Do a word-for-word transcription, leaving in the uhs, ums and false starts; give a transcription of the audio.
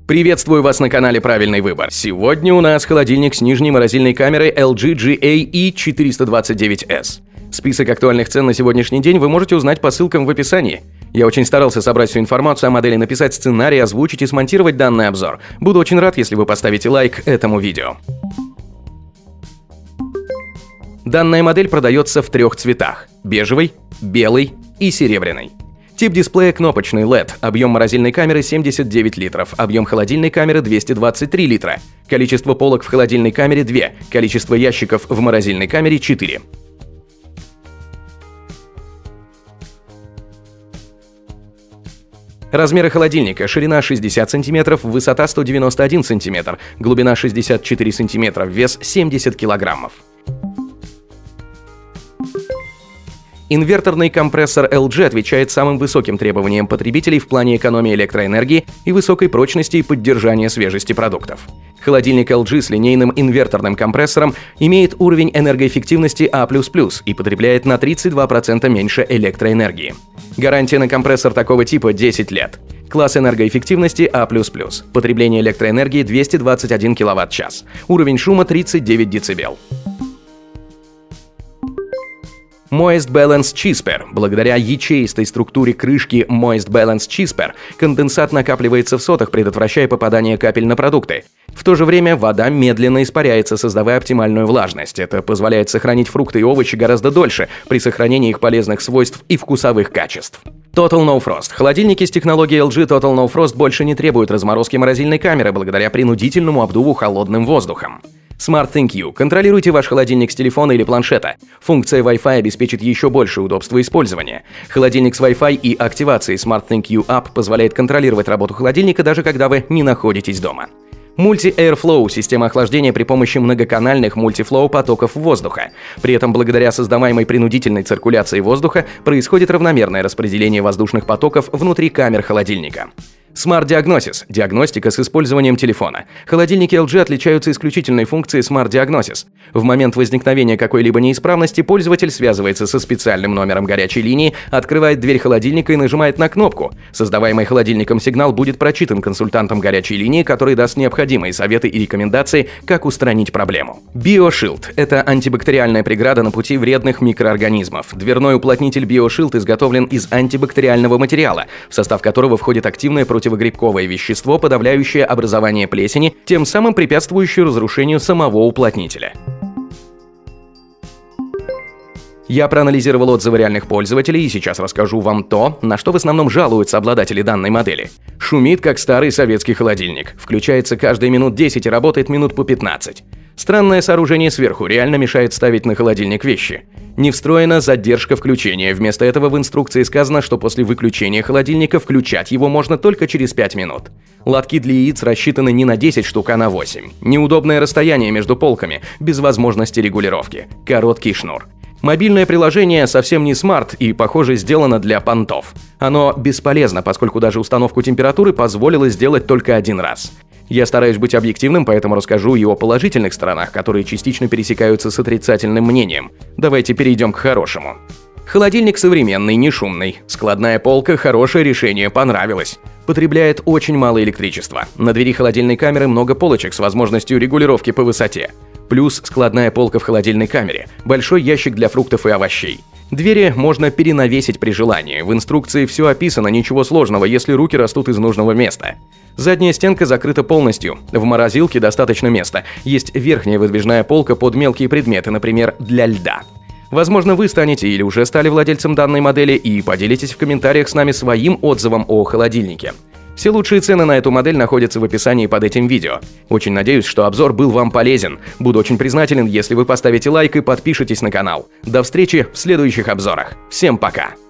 Приветствую вас на канале Правильный выбор. Сегодня у нас холодильник с нижней морозильной камерой эл джи джи эй и четыреста двадцать девять эс. Список актуальных цен на сегодняшний день вы можете узнать по ссылкам в описании. Я очень старался собрать всю информацию о модели, написать сценарий, озвучить и смонтировать данный обзор. Буду очень рад, если вы поставите лайк этому видео. Данная модель продается в трех цветах – бежевый, белый и серебряный. Тип дисплея кнопочный эл и ди, объем морозильной камеры семьдесят девять литров, объем холодильной камеры двести двадцать три литра, количество полок в холодильной камере два, количество ящиков в морозильной камере четыре. Размеры холодильника: ширина шестьдесят сантиметров, высота сто девяносто один сантиметр, глубина шестьдесят четыре сантиметра, вес семьдесят килограммов. Инверторный компрессор эл джи отвечает самым высоким требованиям потребителей в плане экономии электроэнергии и высокой прочности и поддержания свежести продуктов. Холодильник эл джи с линейным инверторным компрессором имеет уровень энергоэффективности А плюс плюс и потребляет на тридцать два процента меньше электроэнергии. Гарантия на компрессор такого типа десять лет. Класс энергоэффективности А плюс плюс. Потребление электроэнергии двести двадцать один киловатт-час. Уровень шума тридцать девять децибел. Moist Balance Chisper. Благодаря ячеистой структуре крышки Moist Balance Chisper конденсат накапливается в сотах, предотвращая попадание капель на продукты. В то же время вода медленно испаряется, создавая оптимальную влажность. Это позволяет сохранить фрукты и овощи гораздо дольше при сохранении их полезных свойств и вкусовых качеств. Total No Frost. Холодильники с технологией эл джи Total No Frost больше не требуют разморозки морозильной камеры благодаря принудительному обдуву холодным воздухом. SmartThinQ. Контролируйте ваш холодильник с телефона или планшета. Функция Wi-Fi обеспечит еще больше удобства использования. Холодильник с Wi-Fi и активацией SmartThinQ App позволяет контролировать работу холодильника, даже когда вы не находитесь дома. Multi-Airflow – система охлаждения при помощи многоканальных мультифлоу потоков воздуха. При этом, благодаря создаваемой принудительной циркуляции воздуха, происходит равномерное распределение воздушных потоков внутри камер холодильника. Smart Diagnosis – диагностика с использованием телефона. Холодильники эл джи отличаются исключительной функцией Smart Diagnosis. В момент возникновения какой-либо неисправности пользователь связывается со специальным номером горячей линии, открывает дверь холодильника и нажимает на кнопку. Создаваемый холодильником сигнал будет прочитан консультантом горячей линии, который даст необходимые советы и рекомендации, как устранить проблему. BioShield – это антибактериальная преграда на пути вредных микроорганизмов. Дверной уплотнитель BioShield изготовлен из антибактериального материала, в состав которого входит активное противогрибковое противогрибковое вещество, подавляющее образование плесени, тем самым препятствующее разрушению самого уплотнителя. Я проанализировал отзывы реальных пользователей и сейчас расскажу вам то, на что в основном жалуются обладатели данной модели. Шумит, как старый советский холодильник. Включается каждые минут десять и работает минут по пятнадцать. Странное сооружение сверху реально мешает ставить на холодильник вещи. Не встроена задержка включения. Вместо этого в инструкции сказано, что после выключения холодильника включать его можно только через пять минут. Лотки для яиц рассчитаны не на десять штук, а на восемь. Неудобное расстояние между полками, без возможности регулировки. Короткий шнур. Мобильное приложение совсем не смарт и, похоже, сделано для понтов. Оно бесполезно, поскольку даже установку температуры позволило сделать только один раз. Я стараюсь быть объективным, поэтому расскажу и о положительных сторонах, которые частично пересекаются с отрицательным мнением. Давайте перейдем к хорошему. Холодильник современный, не шумный. Складная полка – хорошее решение, понравилось. Потребляет очень мало электричества. На двери холодильной камеры много полочек с возможностью регулировки по высоте. Плюс складная полка в холодильной камере, большой ящик для фруктов и овощей. Двери можно перенавесить при желании. В инструкции все описано, ничего сложного, если руки растут из нужного места. Задняя стенка закрыта полностью. В морозилке достаточно места. Есть верхняя выдвижная полка под мелкие предметы, например, для льда. Возможно, вы станете или уже стали владельцем данной модели и поделитесь в комментариях с нами своим отзывом о холодильнике. Все лучшие цены на эту модель находятся в описании под этим видео. Очень надеюсь, что обзор был вам полезен. Буду очень признателен, если вы поставите лайк и подпишитесь на канал. До встречи в следующих обзорах. Всем пока!